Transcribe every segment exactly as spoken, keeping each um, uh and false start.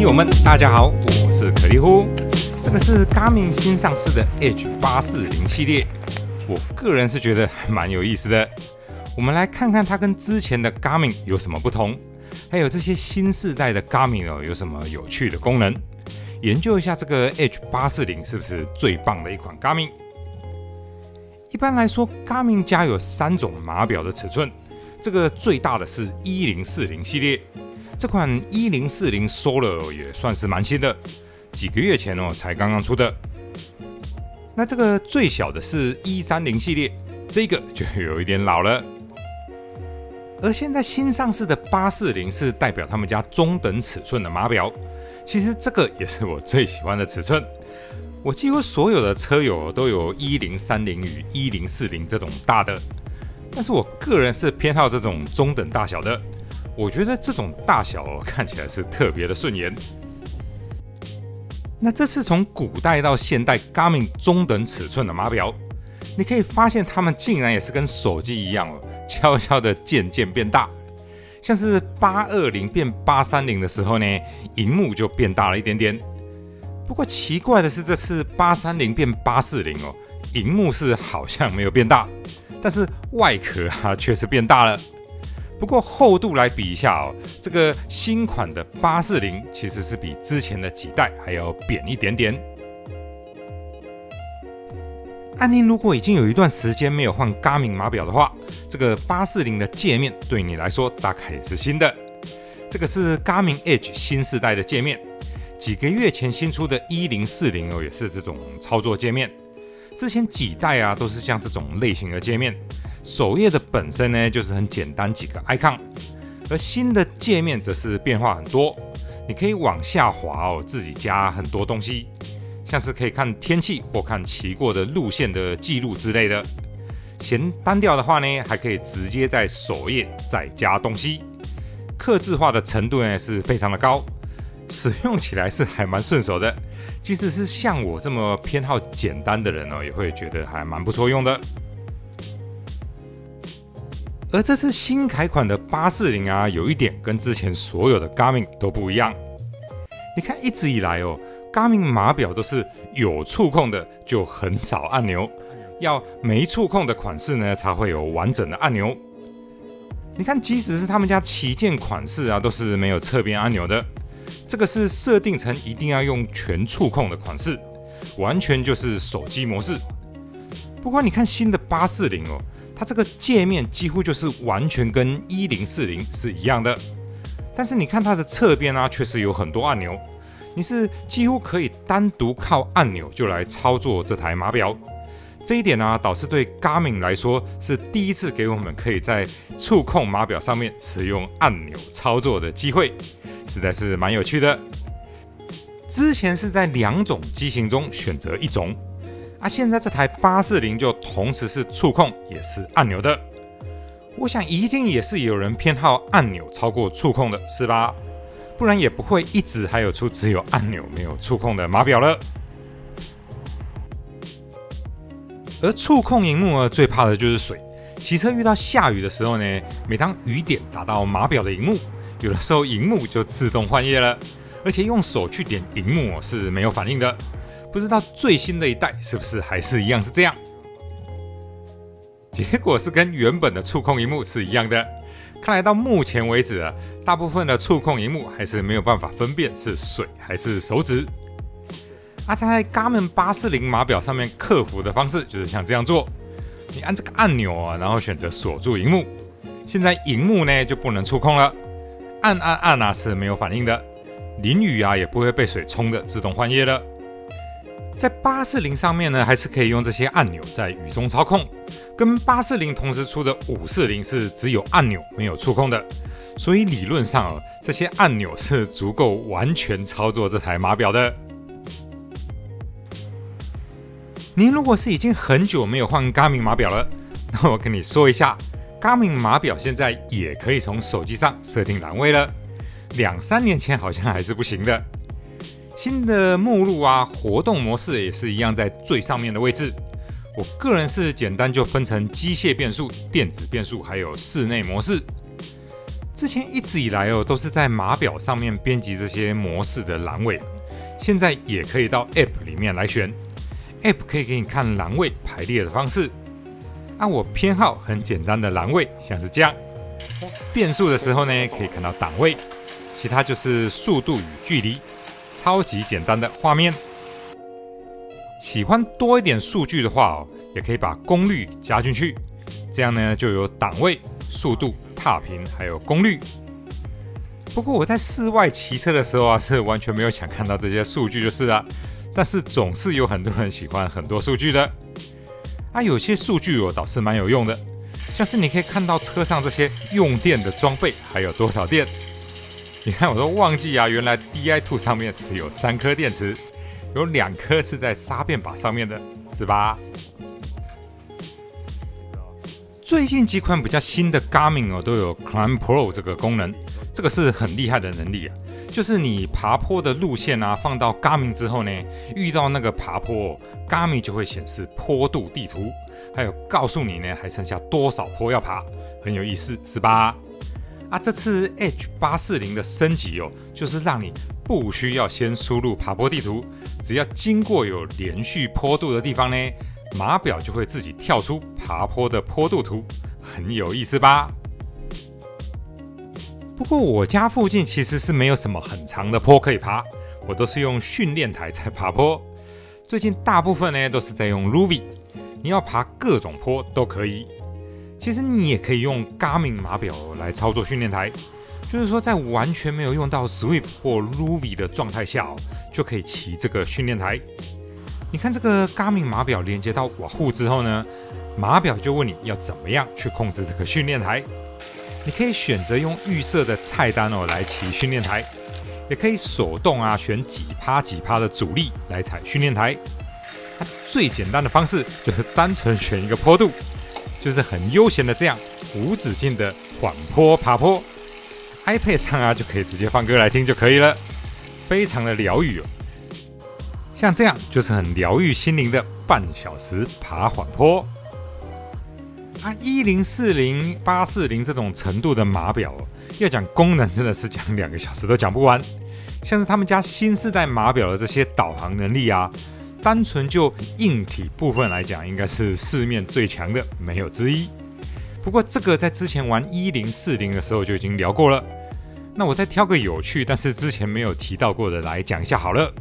友们，大家好，我是可丽呼。这个是 Garmin 新上市的 Edge 八四零系列，我个人是觉得还蛮有意思的。我们来看看它跟之前的 Garmin 有什么不同，还有这些新世代的 Garmin 哦有什么有趣的功能，研究一下这个 Edge 八四零是不是最棒的一款 Garmin。一般来说 ，Garmin 家有三种码表的尺寸，这个最大的是一零四零系列。这款一零四零 Solar 也算是蛮新的，几个月前哦才刚刚出的。那这个最小的是一三零系列，这个就有一点老了。而现在新上市的八四零是代表他们家中等尺寸的码表，其实这个也是我最喜欢的尺寸。我几乎所有的车友都有一零三零与一零四零这种大的，但是我个人是偏好这种中等大小的。我觉得这种大小、哦、看起来是特别的顺眼。那这次从古代到现代 Garmin 中等尺寸的码表，你可以发现它们竟然也是跟手机一样哦，悄悄的渐渐变大。像是八二零变八三零的时候呢，萤幕就变大了一点点。不过奇怪的是，这次八三零变八四零哦，萤幕是好像没有变大，但是外壳啊却是变大了。不过厚度来比一下哦，这个新款的八四零其实是比之前的几代还要扁一点点。按您如果已经有一段时间没有换 Garmin 码表的话，这个八四零的界面对你来说大概也是新的。这个是 Garmin Edge 新世代的界面，几个月前新出的一零四零哦也是这种操作界面。之前几代啊都是像这种类型的界面。首页的本身呢，就是很简单几个 icon， 而新的界面则是变化很多，你可以往下滑哦，自己加很多东西，像是可以看天气或看骑过的路线的记录之类的。嫌单调的话呢，还可以直接在首页再加东西，客制化的程度呢是非常的高，使用起来是还蛮顺手的，即使是像我这么偏好简单的人哦，也会觉得还蛮不错用的。而这次新改款的八四零啊，有一点跟之前所有的 Garmin 都不一样。你看，一直以来哦 ，Garmin 码表都是有触控的就很少按钮，要没触控的款式呢才会有完整的按钮。你看，即使是他们家旗舰款式啊，都是没有侧边按钮的。这个是设定成一定要用全触控的款式，完全就是手机模式。不过你看新的八四零哦。它这个界面几乎就是完全跟一零四零是一样的，但是你看它的侧边啊，确实有很多按钮，你是几乎可以单独靠按钮就来操作这台码表。这一点呢、啊，导致对 Garmin 来说是第一次给我们可以在触控码表上面使用按钮操作的机会，实在是蛮有趣的。之前是在两种机型中选择一种。啊，现在这台八四零就同时是触控也是按钮的，我想一定也是有人偏好按钮超过触控的，是吧？不然也不会一直还有出只有按钮没有触控的码表了。而触控萤幕呢，最怕的就是水。骑车遇到下雨的时候呢，每当雨点打到码表的萤幕，有的时候萤幕就自动换页了，而且用手去点萤幕是没有反应的。不知道最新的一代是不是还是一样是这样？结果是跟原本的触控萤幕是一样的。看来到目前为止啊，大部分的触控萤幕还是没有办法分辨是水还是手指。啊，在 Garmin 八四零码表上面克服的方式就是像这样做：你按这个按钮啊，然后选择锁住萤幕。现在萤幕呢就不能触控了，按按按啊是没有反应的，淋雨啊也不会被水冲的自动换页了。在八四零上面呢，还是可以用这些按钮在雨中操控，跟八四零同时出的五四零是只有按钮没有触控的，所以理论上、哦、这些按钮是足够完全操作这台码表的。您如果是已经很久没有换 Garmin 码表了，那我跟你说一下 ，Garmin 码表现在也可以从手机上设定栏位了，两三年前好像还是不行的。新的目录啊，活动模式也是一样，在最上面的位置。我个人是简单就分成机械变速、电子变速，还有室内模式。 之前一直以来哦，都是在码表上面编辑这些模式的栏位，现在也可以到 App 里面来选。App 可以给你看栏位排列的方式。按我偏好很简单的栏位，像是这样。变速的时候呢，可以看到档位，其他就是速度与距离，超级简单的画面。喜欢多一点数据的话哦，也可以把功率加进去，这样呢就有档位、速度、踏频还有功率。不过我在室外骑车的时候啊，是完全没有想看到这些数据就是了。但是总是有很多人喜欢很多数据的。啊，有些数据哦倒是蛮有用的，像是你可以看到车上这些用电的装备还有多少电。你看我都忘记啊，原来 D I 二 上面是有三颗电池，有两颗是在刹变把上面的，是吧？最近几款比较新的 Garmin 哦都有 Climb Pro 这个功能，这个是很厉害的能力啊。就是你爬坡的路线啊，放到 Garmin 之后呢，遇到那个爬坡、哦、，Garmin 就会显示坡度地图，还有告诉你呢还剩下多少坡要爬，很有意思，是吧？啊，这次 Edge 八四零的升级哦，就是让你不需要先输入爬坡地图，只要经过有连续坡度的地方呢，码表就会自己跳出爬坡的坡度图，很有意思吧？不过我家附近其实是没有什么很长的坡可以爬，我都是用训练台在爬坡。最近大部分呢都是在用 Ruby， 你要爬各种坡都可以。其实你也可以用 Garmin 码表来操作训练台，就是说在完全没有用到 Swift 或 Ruby 的状态下、哦，就可以骑这个训练台。你看这个 Garmin 码表连接到瓦户之后呢，码表就问你要怎么样去控制这个训练台。你可以选择用预设的菜单哦来骑训练台，也可以手动啊选几趴几趴的阻力来踩训练台。它最简单的方式就是单纯选一个坡度，就是很悠闲的这样无止境的缓坡爬坡。iPad 上啊就可以直接放歌来听就可以了，非常的疗愈哦。像这样就是很疗愈心灵的半小时爬缓坡。啊，一零四零、八四零这种程度的码表、哦，要讲功能真的是讲两个小时都讲不完。像是他们家新世代码表的这些导航能力啊，单纯就硬体部分来讲，应该是市面最强的，没有之一。不过这个在之前玩一零四零的时候就已经聊过了。那我再挑个有趣，但是之前没有提到过的来讲一下好了。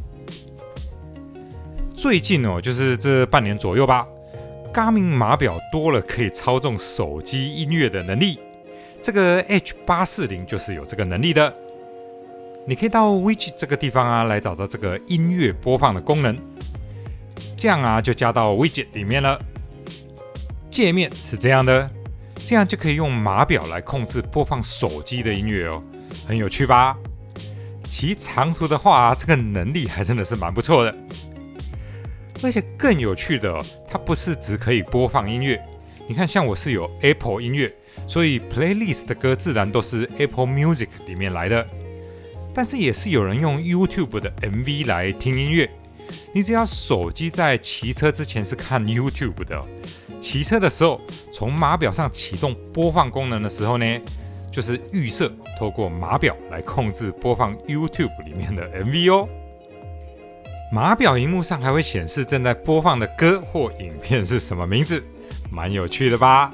最近哦，就是这半年左右吧。Garmin 码表多了可以操纵手机音乐的能力，这个 Edge 八四零就是有这个能力的。你可以到 Widget 这个地方啊，来找到这个音乐播放的功能，这样啊就加到 Widget 里面了。界面是这样的，这样就可以用码表来控制播放手机的音乐哦，很有趣吧？骑长途的话、啊，这个能力还真的是蛮不错的。而且更有趣的、哦，它不是只可以播放音乐。你看，像我是有 Apple 音乐，所以 Playlist 的歌自然都是 Apple Music 里面来的。但是也是有人用 YouTube 的 M V 来听音乐。你只要手机在骑车之前是看 YouTube 的、哦，骑车的时候从码表上启动播放功能的时候呢，就是预设透过码表来控制播放 YouTube 里面的 M V 哦。码表萤幕上还会显示正在播放的歌或影片是什么名字，蛮有趣的吧？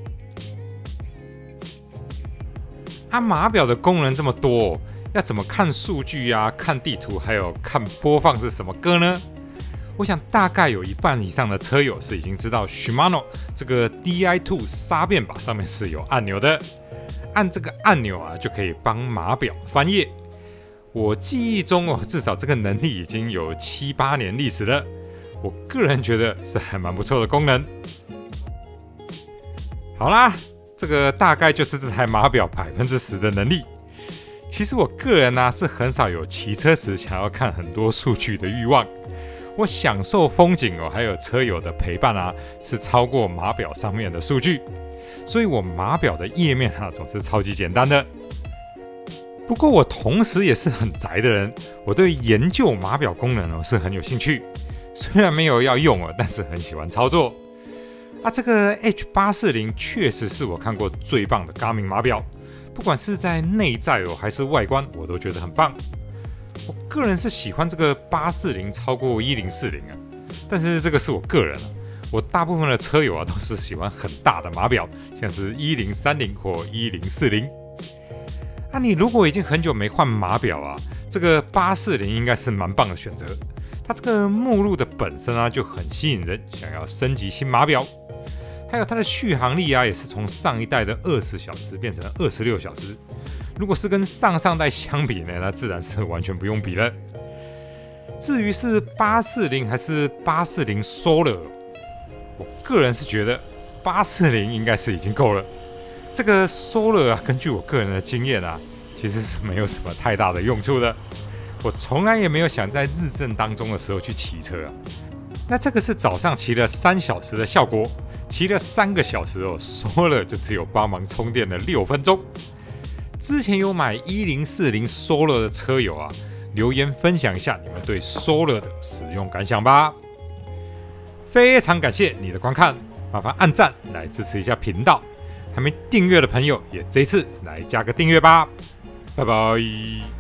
啊，码表的功能这么多、哦，要怎么看数据啊、看地图，还有看播放是什么歌呢？我想大概有一半以上的车友是已经知道 Shimano 这个 D I 二 刹变把上面是有按钮的，按这个按钮啊就可以帮码表翻页。我记忆中哦，至少这个能力已经有七八年历史了。我个人觉得是还蛮不错的功能。好啦，这个大概就是这台码表百分之十的能力。其实我个人呢、啊、是很少有骑车时想要看很多数据的欲望。我享受风景哦，还有车友的陪伴啊，是超过码表上面的数据。所以我码表的页面啊总是超级简单的。不过我同时也是很宅的人，我对研究码表功能哦是很有兴趣，虽然没有要用哦，但是很喜欢操作。啊，这个 Edge 八四零确实是我看过最棒的 Garmin 码表， 不管是在内在哦还是外观，我都觉得很棒。我个人是喜欢这个八四零超过一零四零啊，但是这个是我个人啊，我大部分的车友啊都是喜欢很大的码表，像是一零三零或一零四零。啊，你如果已经很久没换码表啊，这个八四零应该是蛮棒的选择。它这个目录的本身啊就很吸引人，想要升级新码表。还有它的续航力啊，也是从上一代的二十小时变成二十六小时。如果是跟上上代相比呢，那自然是完全不用比了。至于是八四零还是八四零 Solar， 我个人是觉得八四零应该是已经够了。这个 Solar 啊，根据我个人的经验啊，其实是没有什么太大的用处的。我从来也没有想在日正当中的时候去骑车啊。那这个是早上骑了三小时的效果，骑了三个小时哦 ，Solar 就只有帮忙充电了六分钟。之前有买一零四零 Solar 的车友啊，留言分享一下你们对 Solar 的使用感想吧。非常感谢你的观看，麻烦按赞来支持一下频道。还没订阅的朋友，也这一次来加个订阅吧，拜拜。